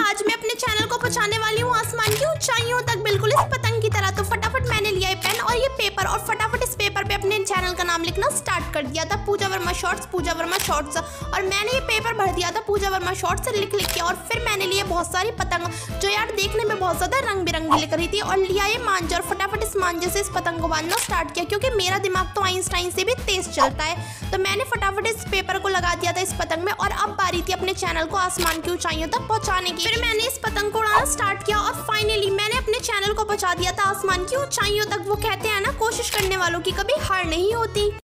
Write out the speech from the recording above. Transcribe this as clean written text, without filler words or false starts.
आज मैं अपने चैनल को पहुंचाने वाली हूँ आसमान की ऊंचाइयों तक, बिल्कुल इस पतंग की तरह। तो फटाफट मैंने लिया है पेन और ये पेपर और फटाफट इस पेपर पे अपने चैनल का नाम लिखना स्टार्ट कर दिया था, पूजा वर्मा शॉर्ट्स, पूजा वर्मा शॉर्ट्स। और मैंने ये पेपर भर दिया था पूजा वर्मा शॉर्ट्स से लिख के। और फिर मैंने लिए बहुत सारी पतंग जो यार देखने में बहुत ज्यादा रंग बिरंगी लग रही थी, और लिया ये मांझा और फटाफट इस मांझे से इस पतंग को बांधना स्टार्ट किया, क्योंकि मेरा दिमाग तो आइंस्टाइन से भी तेज चलता है। तो मैंने फटाफट इस पेपर को लगा दिया था इस पतंग में, और अब बारी थी अपने चैनल को आसमान की ऊंचाइयों तक पहुंचाने की। फिर मैंने इस पतंग को उड़ाना स्टार्ट किया और फाइनली मैंने अपने चैनल को पहुंचा दिया था आसमान की ऊंचाइयों तक। वो कहते हैं ना, कोशिश करने वालों की कभी हार नहीं होती।